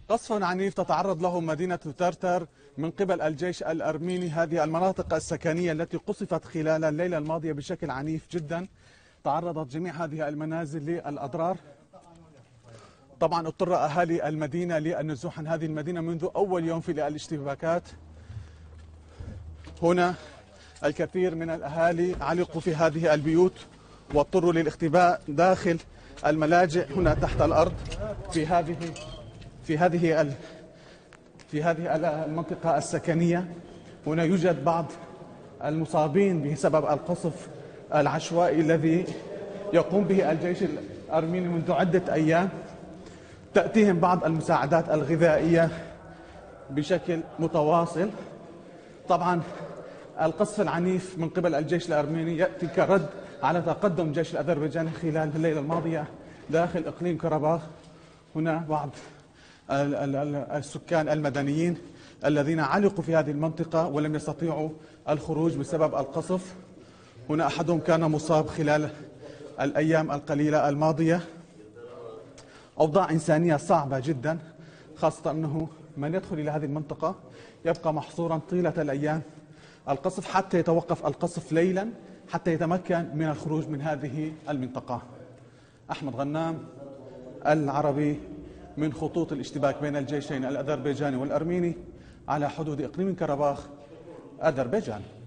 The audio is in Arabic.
قصف عنيف تتعرض له مدينة ترتر من قبل الجيش الأرميني. هذه المناطق السكنية التي قصفت خلال الليلة الماضية بشكل عنيف جدا. تعرضت جميع هذه المنازل للأضرار. طبعا اضطر أهالي المدينة للنزوح عن هذه المدينة منذ أول يوم في الاشتباكات. هنا الكثير من الأهالي علقوا في هذه البيوت واضطروا للاختباء داخل الملاجئ هنا تحت الأرض في هذه المنطقة السكنية. هنا يوجد بعض المصابين بسبب القصف العشوائي الذي يقوم به الجيش الأرميني منذ عدة أيام. تأتيهم بعض المساعدات الغذائية بشكل متواصل. طبعا القصف العنيف من قبل الجيش الأرميني يأتي كرد على تقدم الجيش الأذربيجاني خلال الليلة الماضية داخل إقليم كرباخ. هنا بعض السكان المدنيين الذين علقوا في هذه المنطقة ولم يستطيعوا الخروج بسبب القصف. هنا أحدهم كان مصاب خلال الأيام القليلة الماضية. أوضاع إنسانية صعبة جدا، خاصة أنه من يدخل إلى هذه المنطقة يبقى محصورا طيلة الأيام القصف حتى يتوقف القصف ليلا حتى يتمكن من الخروج من هذه المنطقة. أحمد غنام، العربي، من خطوط الاشتباك بين الجيشين الأذربيجاني والأرميني على حدود إقليم كرباخ، أذربيجان.